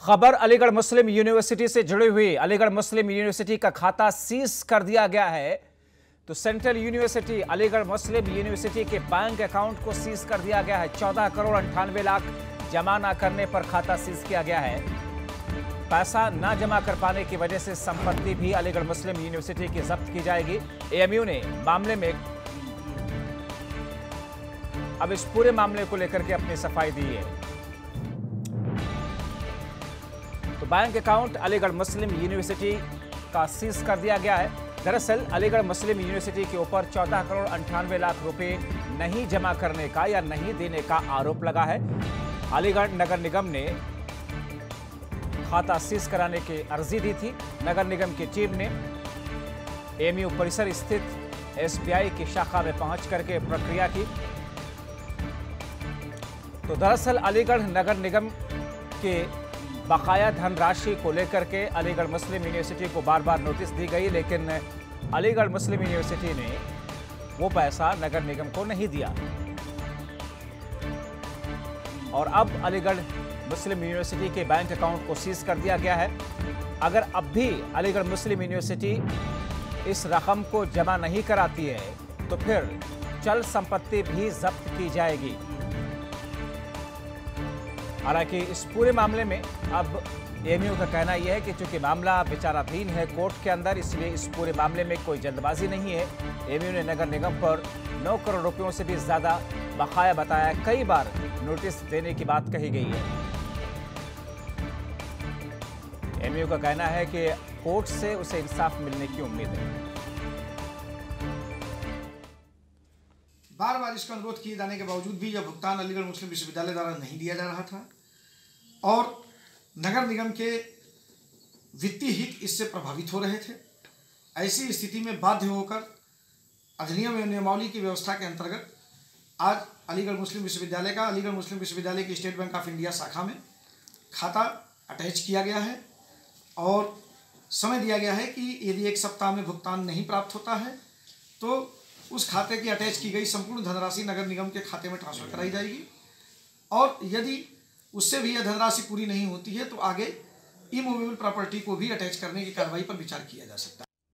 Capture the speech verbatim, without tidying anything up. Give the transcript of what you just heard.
खबर Aligarh Muslim university से जुड़ी हुई। अलीगढ़ मुस्लिम यूनिवर्सिटी का खाता सीज कर दिया गया है। तो central university Aligarh Muslim University के बैंक अकाउंट को सीज कर दिया गया है। चौदह करोड़ अंठानवे लाख जमा न करने पर खाता सीज किया गया है। पैसा न जमा कर पाने की वजह से संपत्ति भी अलीगढ़ मुस्लिम यूनिवर्सिटी की जब्त की जाएगी। एएमयू ने मामले में अब इस पूरे मामले को लेकर के अपनी सफाई दी है। तो bank account Aligarh Muslim University का सीज कर दिया गया है। दरअसल अलीगढ़ मुस्लिम यूनिवर्सिटी के ऊपर चौदह करोड़ अंठानवे लाख रुपए नहीं जमा करने का या नहीं देने का आरोप लगा है। अलीगढ़ नगर निगम ने खाता सीज कराने की अर्जी दी थी। नगर निगम की टीम ने एएमयू परिसर स्थित एसबीआई की शाखा में पहुंच करके प्रक्रिया की। तो दरअसल अलीगढ़ नगर निगम के बकाया धनराशि को लेकर के अलीगढ़ मुस्लिम यूनिवर्सिटी को बार बार नोटिस दी गई, लेकिन अलीगढ़ मुस्लिम यूनिवर्सिटी ने वो पैसा नगर निगम को नहीं दिया। और अब अलीगढ़ मुस्लिम यूनिवर्सिटी के बैंक अकाउंट को सीज कर दिया गया है। अगर अब भी अलीगढ़ मुस्लिम यूनिवर्सिटी इस रकम को जमा नहीं कराती है तो फिर चल संपत्ति भी जब्त की जाएगी। हालांकि इस पूरे मामले में अब एएमयू का कहना यह है कि चूंकि मामला विचाराधीन है कोर्ट के अंदर, इसलिए इस पूरे मामले में कोई जल्दबाजी नहीं है। एएमयू ने नगर निगम पर नौ करोड़ रुपयों से भी ज्यादा बकाया बताया। कई बार नोटिस देने की बात कही गई है। एएमयू का कहना है कि कोर्ट से उसे इंसाफ मिलने की उम्मीद है। बार बार इसका अनुरोध किए जाने के बावजूद भी यह भुगतान अलीगढ़ मुस्लिम विश्वविद्यालय द्वारा नहीं दिया जा रहा था और नगर निगम के वित्तीय हित इससे प्रभावित हो रहे थे। ऐसी स्थिति में बाध्य होकर अधिनियम एवं नियमावली की व्यवस्था के अंतर्गत आज अलीगढ़ मुस्लिम विश्वविद्यालय का अलीगढ़ मुस्लिम विश्वविद्यालय की स्टेट बैंक ऑफ इंडिया शाखा में खाता अटैच किया गया है और समय दिया गया है कि यदि एक सप्ताह में भुगतान नहीं प्राप्त होता है तो उस खाते की अटैच की गई संपूर्ण धनराशि नगर निगम के खाते में ट्रांसफर कराई जाएगी और यदि उससे भी यह धनराशि पूरी नहीं होती है तो आगे इमूवेबल प्रॉपर्टी को भी अटैच करने की कार्रवाई पर विचार किया जा सकता है।